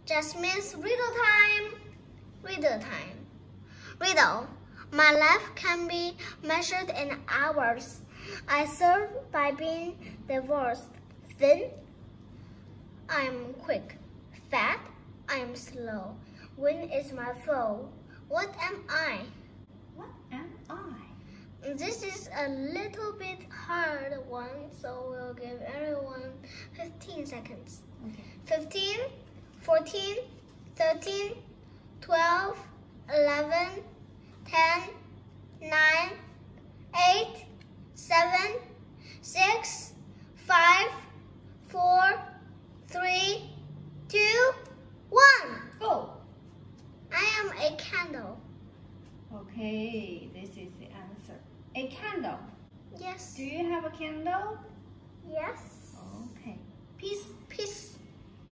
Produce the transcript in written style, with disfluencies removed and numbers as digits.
Jasmine's riddle time. Riddle time. Riddle. My life can be measured in hours. I serve by being divorced. Thin. I am quick. Fat. I am slow. Wind is my foe. What am I? What am I? This is a little bit hard one, so we'll give everyone 15 seconds. Okay. 15, 14, 13, 12, 11, 10, 9, 8, 7, 6, 5, 4, 3, 2, 1. Go. I am a candle. Okay, this is the answer. A candle. Yes. Do you have a candle? Yes. Okay. Peace.